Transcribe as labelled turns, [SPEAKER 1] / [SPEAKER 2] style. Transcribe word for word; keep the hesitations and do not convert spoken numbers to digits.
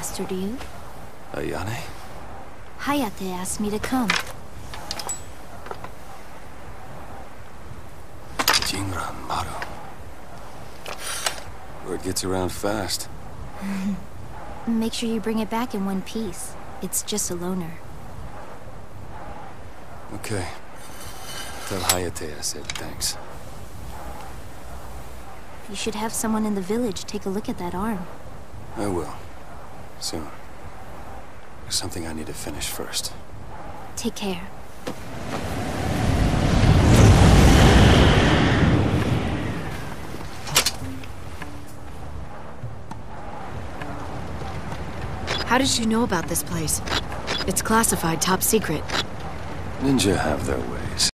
[SPEAKER 1] Master Ryu.
[SPEAKER 2] Ayane?
[SPEAKER 1] Hayate asked me to come.
[SPEAKER 2] Jinran Maru. Word gets around fast.
[SPEAKER 1] Make sure you bring it back in one piece. It's just a loner.
[SPEAKER 2] Okay. Tell Hayate I said thanks.
[SPEAKER 1] You should have someone in the village take a look at that arm.
[SPEAKER 2] I will. Soon. There's something I need to finish first.
[SPEAKER 1] Take care.
[SPEAKER 3] How did you know about this place? It's classified, top secret.
[SPEAKER 2] Ninja have their ways.